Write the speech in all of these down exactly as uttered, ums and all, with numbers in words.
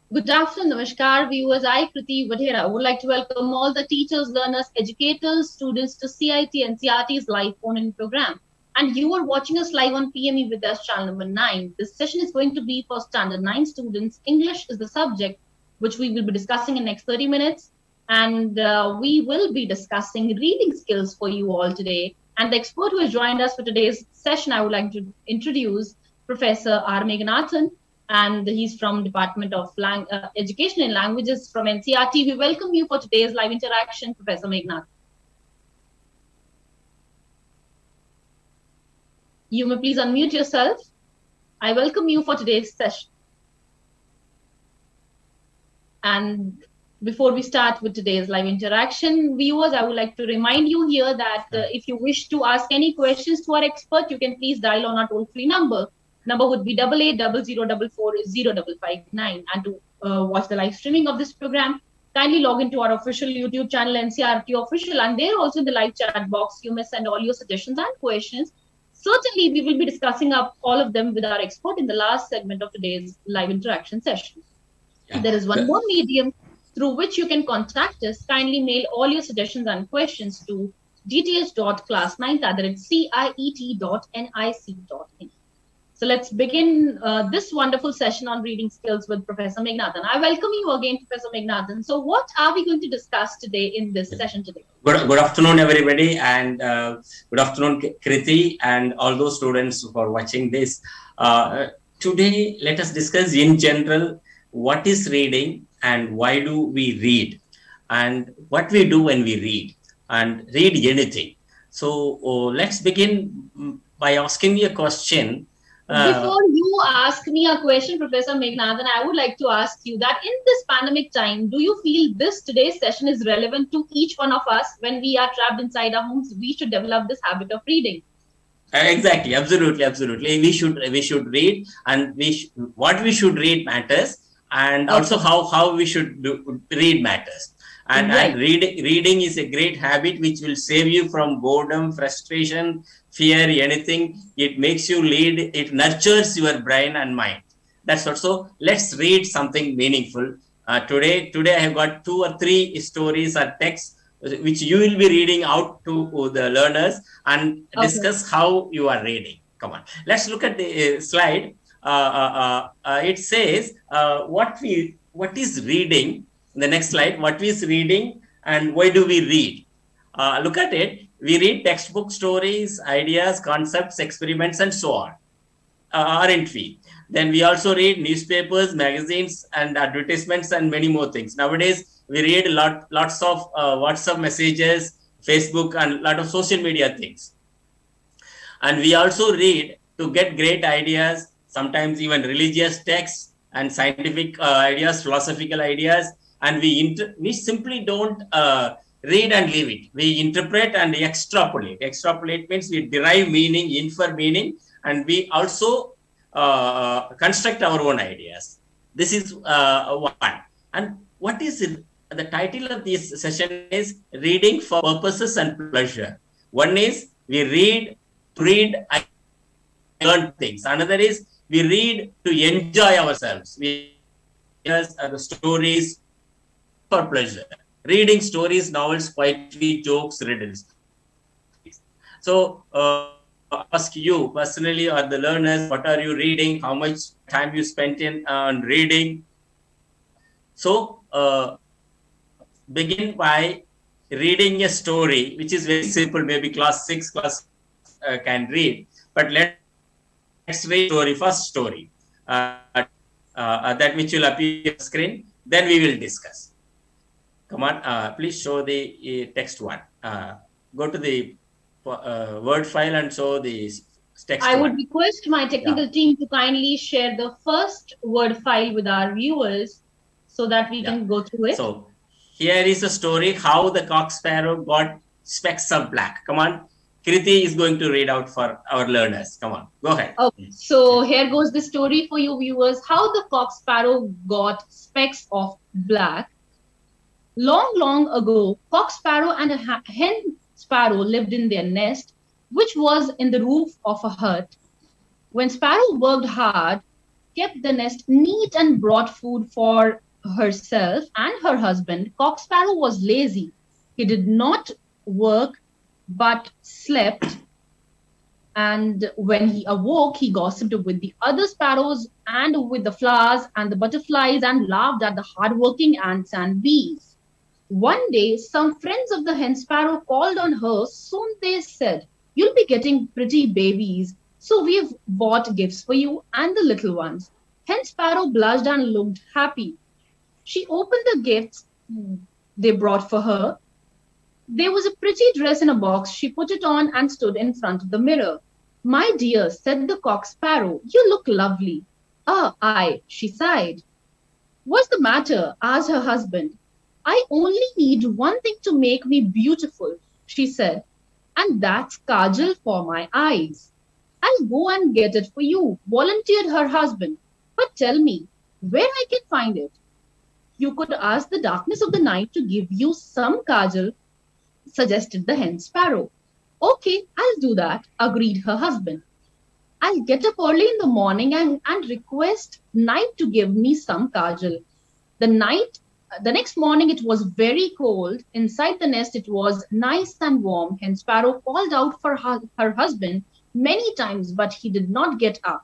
Good afternoon, Namaskar, viewers. I, Kriti Vadhera, would like to welcome all the teachers, learners, educators, students to C I T and C R T's live phone-in program. And you are watching us live on P M E with us, channel number nine. This session is going to be for Standard nine students. English is the subject, which we will be discussing in next thirty minutes. And uh, we will be discussing reading skills for you all today. And the expert who has joined us for today's session, I would like to introduce Professor R. Meghnathan, and he's from Department of Lang uh, Education and Languages from N C R T. We welcome you for today's live interaction, Professor Meghnathan. You may please unmute yourself. I welcome you for today's session. And before we start with today's live interaction, viewers, I would like to remind you here that uh, if you wish to ask any questions to our expert, you can please dial on our toll-free number. Number would be double eight double zero double four zero double five nine. And to uh, watch the live streaming of this program, kindly log into our official YouTube channel, N C R T Official, and there also in the live chat box, you may send all your suggestions and questions. Certainly, we will be discussing up all of them with our expert in the last segment of today's live interaction session. Yeah. There is one more medium through which you can contact us. Kindly mail all your suggestions and questions to d t h dot class ninth at ciet dot nic dot in. So let's begin uh, this wonderful session on reading skills with Professor Meghnathan. I welcome you again, Professor Meghnathan. So what are we going to discuss today in this session today? Good, good afternoon, everybody, and uh, good afternoon, Kriti, and all those students who are watching this. Uh, today, let us discuss in general what is reading and why do we read, and what we do when we read, and read anything. So uh, let's begin by asking me a question. Uh, Before you ask me a question, Professor Meghnathan, I would like to ask you that in this pandemic time, do you feel this today's session is relevant to each one of us when we are trapped inside our homes? We should develop this habit of reading. Uh, exactly, absolutely, absolutely. We should we should read, and we sh what we should read matters, and okay. also how how we should do, read matters. And, right. and reading reading is a great habit which will save you from boredom, frustration, fear, anything. It makes you lead, it nurtures your brain and mind. That's also, let's read something meaningful. Uh, today, today I have got two or three stories or texts which you will be reading out to the learners and okay. discuss how you are reading. Come on, let's look at the uh, slide. Uh, uh, uh, it says uh, what we what is reading. The next slide, what is reading and why do we read? Uh, look at it. We read textbook stories, ideas, concepts, experiments, and so on, uh, aren't we? Then we also read newspapers, magazines, and advertisements, and many more things. Nowadays, we read a lot, lots of uh, WhatsApp messages, Facebook, and a lot of social media things. And we also read to get great ideas, sometimes even religious texts and scientific uh, ideas, philosophical ideas. And we inter we simply don't uh, read and leave it. We interpret and extrapolate. Extrapolate means we derive meaning, infer meaning, and we also uh, construct our own ideas. This is uh, one. And what is it? The title of this session is Reading for Purposes and Pleasure. One is we read to read and learn things. Another is we read to enjoy ourselves. We read uh, the stories for pleasure. Reading stories, novels, poetry, jokes, riddles. So, uh, ask you personally or the learners, what are you reading? How much time you spent in on uh, reading? So, uh, begin by reading a story, which is very simple. Maybe class six, class uh, can read. But let, let's read story, first story. Uh, uh, that which will appear on the screen. Then we will discuss. Come on, uh, please show the uh, text one. Uh, go to the uh, Word file and show the text I one. would request my technical yeah. team to kindly share the first Word file with our viewers so that we yeah. can go through it. So, here is a story, how the cock sparrow got specks of black. Come on, Kriti is going to read out for our learners. Come on, go ahead. Okay, so here goes the story for you viewers, how the cock sparrow got specks of black. Long, long ago, cock sparrow and a hen sparrow lived in their nest, which was in the roof of a hut. When Sparrow worked hard, kept the nest neat and brought food for herself and her husband. Cock Sparrow was lazy. He did not work but slept. And when he awoke, he gossiped with the other sparrows and with the flowers and the butterflies and laughed at the hardworking ants and bees. One day, some friends of the hen sparrow called on her. Soon they said, "You'll be getting pretty babies, so we've bought gifts for you and the little ones." Hen sparrow blushed and looked happy. She opened the gifts they brought for her. There was a pretty dress in a box. She put it on and stood in front of the mirror. "My dear," said the cock sparrow, "you look lovely." "Ah, I," she sighed. "What's the matter?" asked her husband. "I only need one thing to make me beautiful," she said, "and that's kajal for my eyes." "I'll go and get it for you," volunteered her husband. "But tell me where I can find it." "You could ask the darkness of the night to give you some kajal," suggested the hen sparrow. "Okay, I'll do that," agreed her husband. "I'll get up early in the morning and, and request night to give me some kajal." The night, the next morning it was very cold. Inside the nest it was nice and warm. Hen sparrow called out for her, her husband many times, but he did not get up.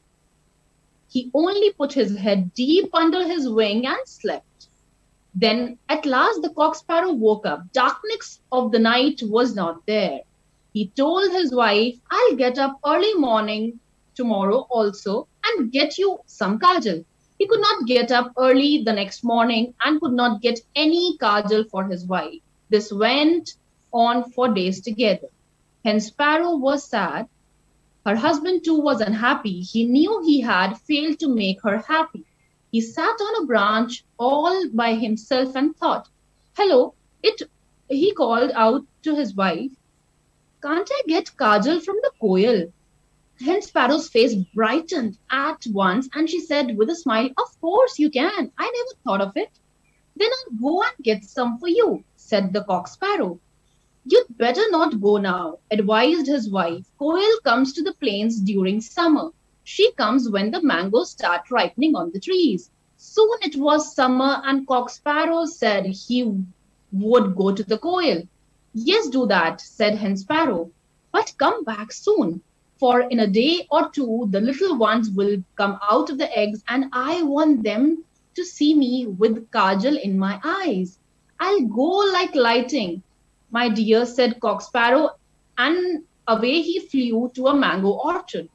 He only put his head deep under his wing and slept. Then at last the cock sparrow woke up. Darkness of the night was not there. He told his wife, "I'll get up early morning tomorrow also and get you some kajal." He could not get up early the next morning and could not get any kajal for his wife. This went on for days together. Hen sparrow was sad. Her husband too was unhappy. He knew he had failed to make her happy. He sat on a branch all by himself and thought. "Hello," it, he called out to his wife. "Can't I get kajal from the koel?" Hen sparrow's face brightened at once and she said with a smile, "Of course you can. I never thought of it." "Then I'll go and get some for you," said the cock sparrow. "You'd better not go now," advised his wife. "Koel comes to the plains during summer. She comes when the mangoes start ripening on the trees." Soon it was summer and cock sparrow said he would go to the koel. "Yes, do that," said hen sparrow. "But come back soon, for in a day or two the little ones will come out of the eggs and I want them to see me with kajal in my eyes." "I'll go like lightning, my dear," said cock sparrow, and away he flew to a mango orchard.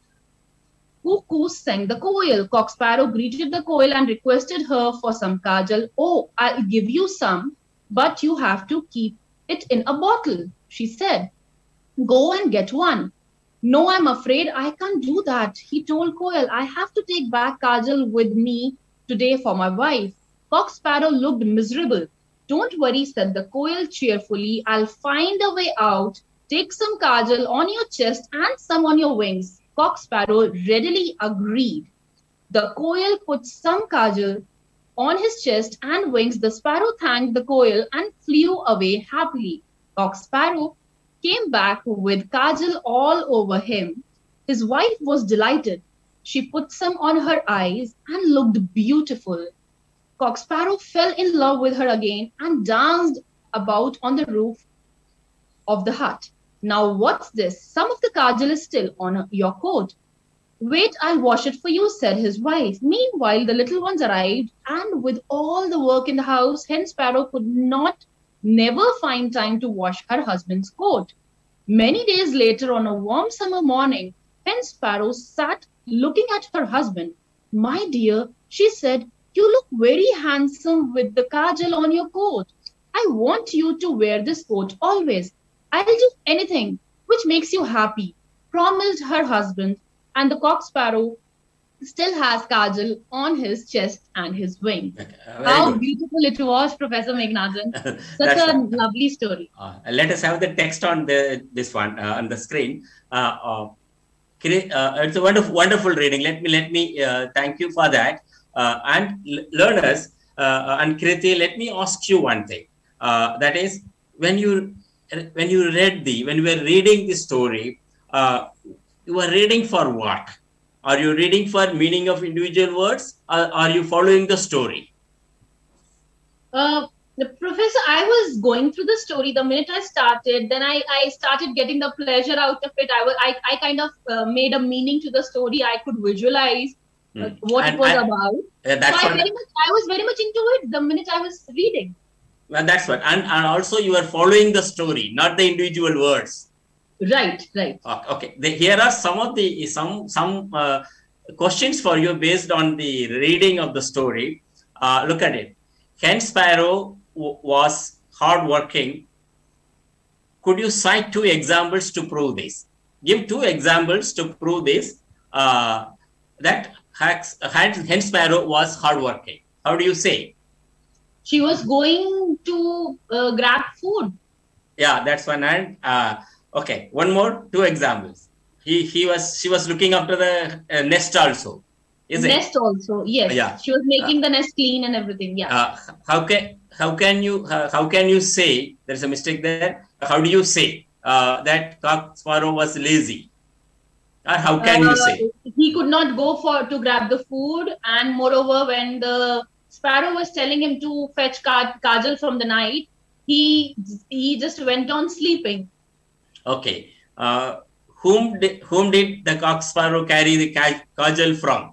Cuckoo sang the koel. Cock sparrow greeted the koel and requested her for some kajal. "Oh, I'll give you some, but you have to keep it in a bottle," she said. "Go and get one." "No, I'm afraid I can't do that," he told koel. "I have to take back kajal with me today for my wife." Cock sparrow looked miserable. "Don't worry," said the koel cheerfully. "I'll find a way out. Take some kajal on your chest and some on your wings." Cock sparrow readily agreed. The koel put some kajal on his chest and wings. The sparrow thanked the koel and flew away happily. Cock sparrow came back with kajal all over him. His wife was delighted. She put some on her eyes and looked beautiful. Cock sparrow fell in love with her again and danced about on the roof of the hut. "Now what's this? Some of the kajal is still on your coat." "Wait, I'll wash it for you," said his wife. Meanwhile, the little ones arrived, and with all the work in the house, hen sparrow could not never find time to wash her husband's coat. Many days later, on a warm summer morning, hen sparrow sat looking at her husband. "My dear," she said, "you look very handsome with the kajal on your coat. I want you to wear this coat always. I'll do anything which makes you happy," promised her husband, and the cock sparrow still has kajal on his chest and his wing. Okay, uh, How good. beautiful it was, Professor Meghnadjan. Such a right. lovely story. Uh, let us have the text on the this one uh, on the screen. Uh, uh, uh, it's a wonderful, wonderful reading. Let me let me uh, thank you for that. Uh, and learners uh, and Kriti, let me ask you one thing. Uh, that is, when you when you read the when you were reading the story, uh, you were reading for what? Are you reading for meaning of individual words, or are you following the story? Uh, the professor, I was going through the story the minute I started. Then I, I started getting the pleasure out of it. I was I, I kind of uh, made a meaning to the story. I could visualize uh, Hmm. what And it was I- about. Uh, that's So I what. very much I was very much into it the minute I was reading. Well, that's what. And, and also you are following the story, not the individual words. Right, right. Okay. okay. The, here are some of the some some uh, questions for you based on the reading of the story. Uh, look at it. Hen Sparrow w- was hardworking. Could you cite two examples to prove this? Give two examples to prove this. Uh, that Hax- Hen Hen Sparrow was hardworking. How do you say? She was going to uh, grab food. Yeah, that's one. And uh, okay, one more, two examples. He he was she was looking after the uh, nest also, is it? Nest also, yes. Yeah. She was making the nest clean and everything. Yeah. Uh, how can how can you uh, how can you say there's a mistake there? How do you say uh, that cock sparrow was lazy? Or how can you Uh, say? he could not go for to grab the food, and moreover, when the sparrow was telling him to fetch Ka- Kajal from the night, he he just went on sleeping. Okay. Uh, whom did, whom did the cock sparrow carry the ka- kajal from?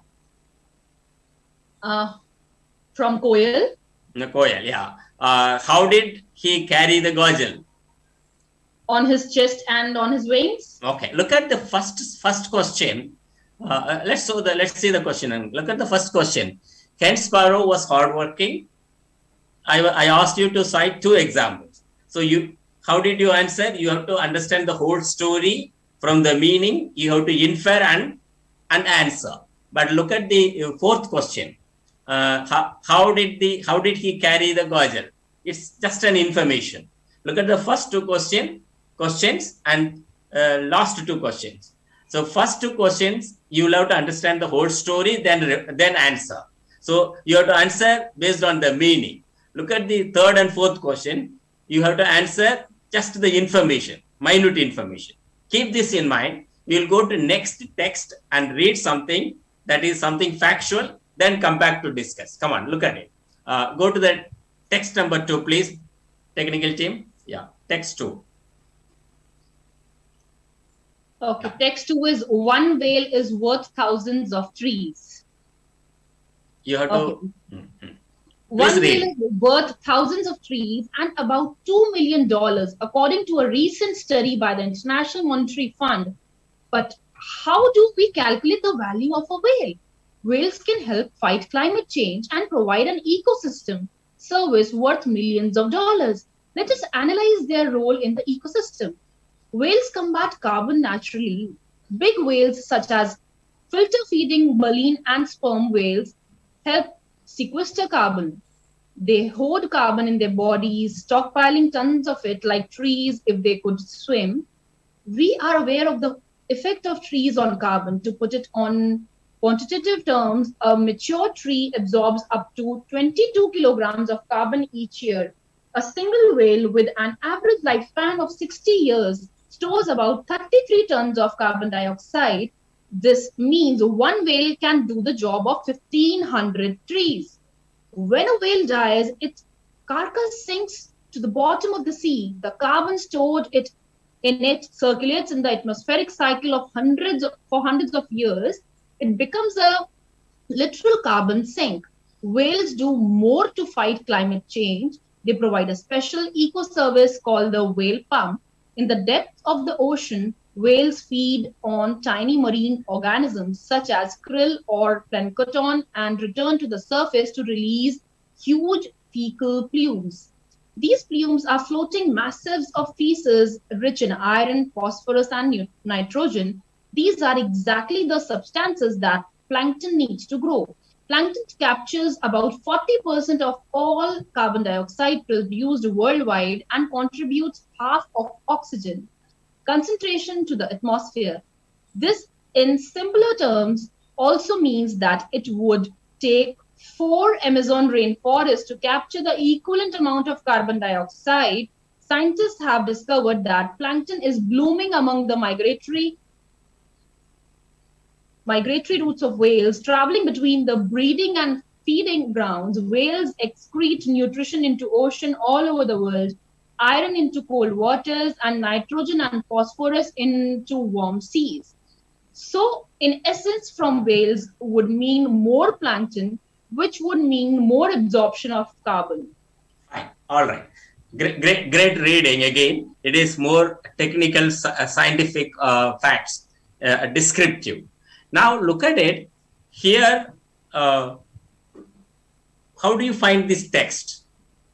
Uh, from Koyal, The koyal, yeah. Uh, how did he carry the gajal? on his chest and on his wings. Okay, look at the first first question. Uh, let's so the let's see the question and look at the first question. Hen Sparrow was hardworking. I I asked you to cite two examples. So you how did you answer? You have to understand the whole story from the meaning. You have to infer and and answer. But look at the fourth question. Uh, how, how did the how did he carry the gajal? It's just an information. Look at the first two question questions and uh, last two questions. So first two questions you will have to understand the whole story, then then answer. So you have to answer based on the meaning. Look at the third and fourth question. You have to answer just the information, minute information. Keep this in mind. We will go to next text and read something that is something factual. Then come back to discuss. Come on, look at it. Uh, go to the text number two, please. Technical team. Yeah, text two. Okay, text two is one whale is worth thousands of trees. You have to. Okay. Mm-hmm. One read. whale is worth thousands of trees and about two million dollars, according to a recent study by the International Monetary Fund. But how do we calculate the value of a whale? Whales can help fight climate change and provide an ecosystem service worth millions of dollars. Let us analyze their role in the ecosystem. Whales combat carbon naturally. Big whales such as filter-feeding baleen and sperm whales help sequester carbon. They hoard carbon in their bodies, stockpiling tons of it like trees if they could swim. We are aware of the effect of trees on carbon. To put it on quantitative terms, a mature tree absorbs up to twenty-two kilograms of carbon each year. A single whale with an average lifespan of sixty years stores about thirty-three tons of carbon dioxide. This means one whale can do the job of fifteen hundred trees. When a whale dies, its carcass sinks to the bottom of the sea. The carbon stored it in it circulates in the atmospheric cycle of hundreds of, for hundreds of years. It becomes a literal carbon sink. Whales do more to fight climate change. They provide a special eco-service called the whale pump. In the depths of the ocean, whales feed on tiny marine organisms such as krill or plankton and return to the surface to release huge fecal plumes. These plumes are floating masses of feces rich in iron, phosphorus, and nitrogen. These are exactly the substances that plankton needs to grow. Plankton captures about forty percent of all carbon dioxide produced worldwide and contributes half of oxygen concentration to the atmosphere. This, in simpler terms, also means that it would take four Amazon rainforests to capture the equivalent amount of carbon dioxide. Scientists have discovered that plankton is blooming among the migratory migratory routes of whales traveling between the breeding and feeding grounds. Whales excrete nutrition into ocean all over the world, iron into cold waters, and nitrogen and phosphorus into warm seas. So, in essence, from whales would mean more plankton, which would mean more absorption of carbon. Fine. All right. Great, great, great reading again. It is more technical, uh, scientific uh, facts, uh, descriptive. Now, look at it here. Uh, how do you find this text?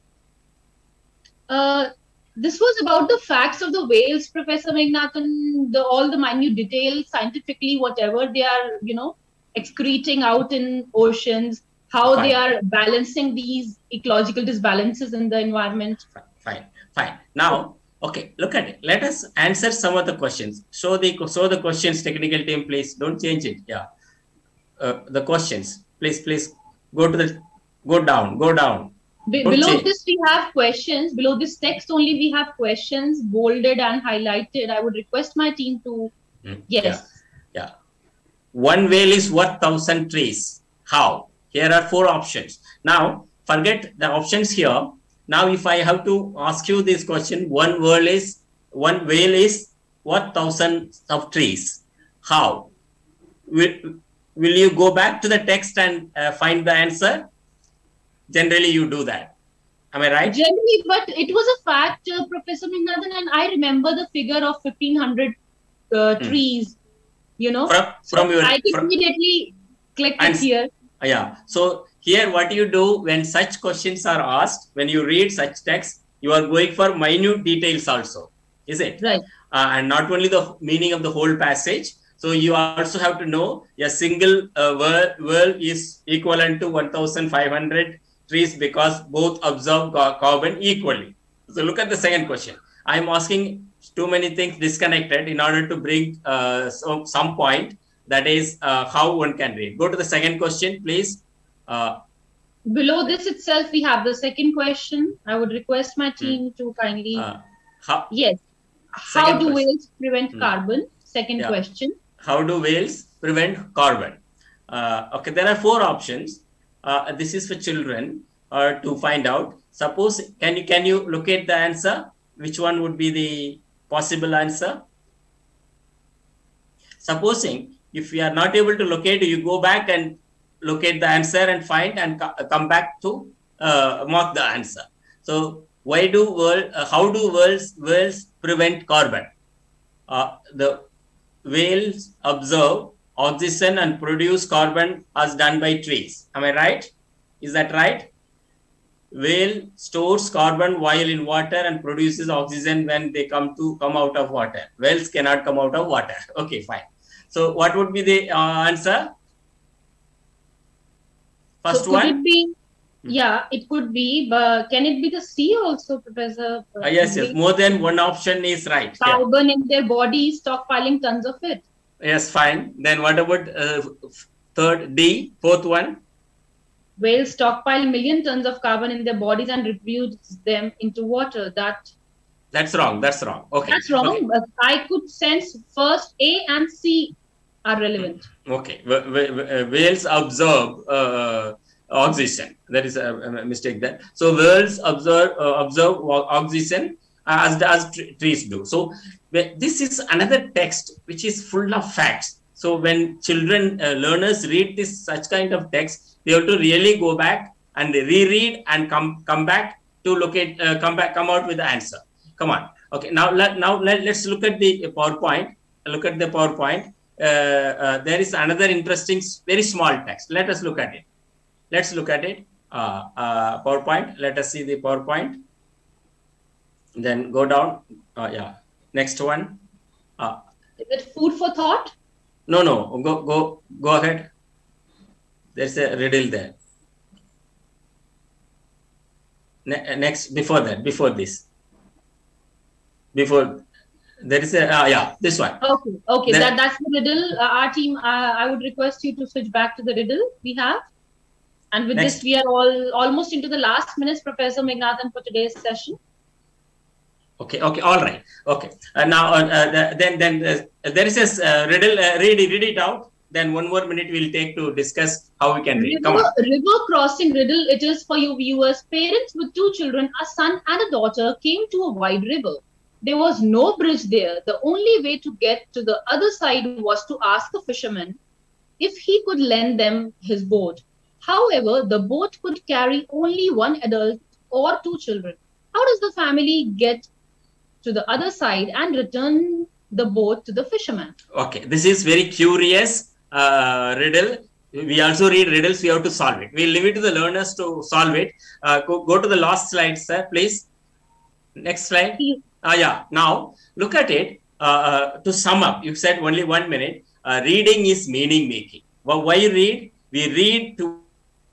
Uh, this was about the facts of the whales, Professor Meghnadhan, the, all the minute details, scientifically, whatever they are, you know, excreting out in oceans, how fine. They are balancing these ecological disbalances in the environment. Fine, fine, fine. Now, okay, look at it. Let us answer some of the questions. Show the, show the questions, technical team, please. Don't change it. Yeah. Uh, the questions, please, please go to the, go down, go down. Be below change. This, we have questions. Below this text only, we have questions bolded and highlighted. I would request my team to, mm, yes. Yeah, yeah. One whale is worth thousand trees. How? Here are four options. Now, forget the options here. Now, if I have to ask you this question, one whale is, one whale is worth thousands of trees. How? Will, will you go back to the text and uh, find the answer? Generally, you do that. Am I right? Generally, but it was a fact, uh, Professor Meghnadhan, and I remember the figure of fifteen hundred uh, hmm. trees, you know. From, from so your, I from, immediately clicked it here. Yeah. So here, what you do when such questions are asked, when you read such text, you are going for minute details also, is it? Right. Uh, and not only the meaning of the whole passage. So you also have to know a single uh, whale, whale is equivalent to one thousand five hundred trees because both absorb carbon equally. So look at the second question. I'm asking too many things disconnected in order to bring uh, some, some point, that is uh, how one can read. Go to the second question, please. Uh, Below this itself, we have the second question. I would request my team hmm. to kindly. Uh, how, yes. How do question. whales prevent hmm. carbon? Second yeah. question. How do whales prevent carbon? Uh, okay, there are four options. Uh, this is for children uh, to find out. Suppose, can you can you locate the answer? Which one would be the possible answer? Supposing if you are not able to locate, you go back and locate the answer and find and co come back to uh, mark the answer. So why do world? Uh, how do whales whales prevent carbon? Uh, the whales observe oxygen and produce carbon as done by trees. Am I right? Is that right? Whale stores carbon while in water and produces oxygen when they come to come out of water. Whales cannot come out of water. Okay, fine. So what would be the uh, answer? First so one? It be, yeah, it could be, but can it be the sea also, Professor? Uh, yes, yes. More than one option is right. Carbon yeah. in their bodies, stockpiling tons of it. Yes, fine. Then what about uh, third D, fourth one? Whales stockpile million tons of carbon in their bodies and reproduce them into water. That That's wrong. That's wrong. Okay. That's wrong. Okay. But I could sense first A and C are relevant. Okay. Whales absorb uh, oxygen. That is a, a mistake there. So whales absorb uh, absorb oxygen as as trees do. So this is another text which is full of facts. So when children uh, learners read this such kind of text, they have to really go back and reread and come come back to look at uh, come back come out with the answer. Come on. Okay. Now let now let, let's look at the PowerPoint. Look at the PowerPoint. Uh, uh, there is another interesting, very small text. Let us look at it. Let's look at it. Uh, uh, PowerPoint. Let us see the PowerPoint. Then go down. Uh, yeah. Next one. Uh, Is it food for thought? No, no. Go, go, go ahead. There's a riddle there. Ne next, before that, before this. Before there is a uh, yeah, this one. Okay, okay. Then, that that's the riddle. Uh, our team. Uh, I would request you to switch back to the riddle we have. And with next. this, we are all almost into the last minutes, Professor Meghnadhan, for today's session. Okay, okay, all right. Okay. Uh, now, uh, uh, then, then uh, there is a uh, riddle. Uh, read, read it out. then one more minute we'll take to discuss how we can read. Come River, on. river crossing riddle it is for you viewers. Parents with two children, a son and a daughter, came to a wide river. There was no bridge there. The only way to get to the other side was to ask the fisherman if he could lend them his boat. However, the boat could carry only one adult or two children. How does the family get to the other side and return the boat to the fisherman? Okay, this is very curious uh, riddle. We also read riddles, we have to solve it. We'll leave it to the learners to solve it. Uh, go, go to the last slide, sir, please. Next slide. Uh, yeah, now look at it. Uh, uh, to sum up, you said only one minute. Uh, reading is meaning making. Well, why read? We read to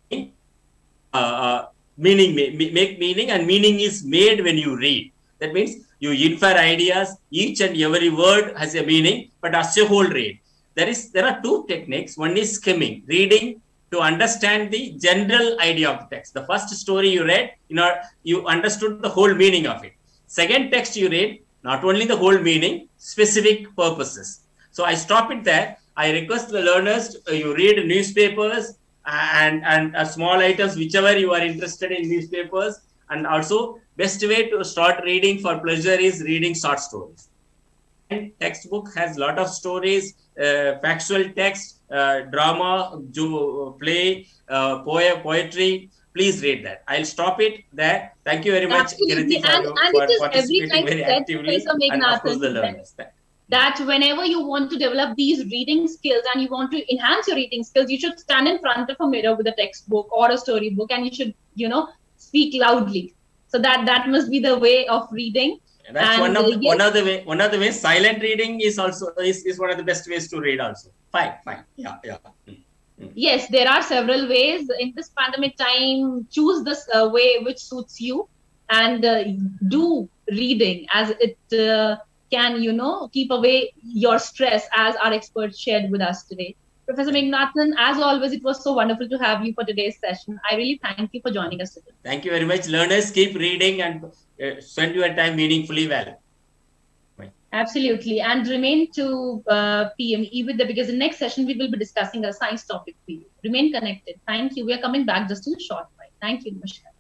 uh, uh, meaning, make meaning, and meaning is made when you read. That means you infer ideas, each and every word has a meaning, but as a whole read. There is there are two techniques. One is skimming, reading to understand the general idea of the text. The first story you read, you know, you understood the whole meaning of it. Second text you read, not only the whole meaning, specific purposes. So I stop it there. I request the learners, uh, you read newspapers and, and uh, small items, whichever you are interested in newspapers. And also, best way to start reading for pleasure is reading short stories. And textbook has a lot of stories, uh, factual text, uh, drama, play, uh, poem, poetry. Please read that. I'll stop it there. Thank you very much, Kirti, for, and, you, and for it is participating every time very said, actively. And of course, the learners. That, that whenever you want to develop these reading skills and you want to enhance your reading skills, you should stand in front of a mirror with a textbook or a storybook, and you should, you know, speak loudly. So that that must be the way of reading. That's and, one of the, uh, yes. one of the way one of the ways. Silent reading is also is, is one of the best ways to read. Also, fine, fine, yeah, yeah. Mm. Mm. Yes, there are several ways in this pandemic time. Choose this uh, way which suits you, and uh, do reading as it uh, can, you know, keep away your stress, as our experts shared with us today. Professor Meghnadhan, as always, it was so wonderful to have you for today's session. I really thank you for joining us today. Thank you very much. Learners, keep reading and uh, spend your time meaningfully well. Bye. Absolutely. And remain to uh, P M E with the, because the next session we will be discussing a science topic for you. Remain connected. Thank you. We are coming back just in a short while. Thank you. Namaskar.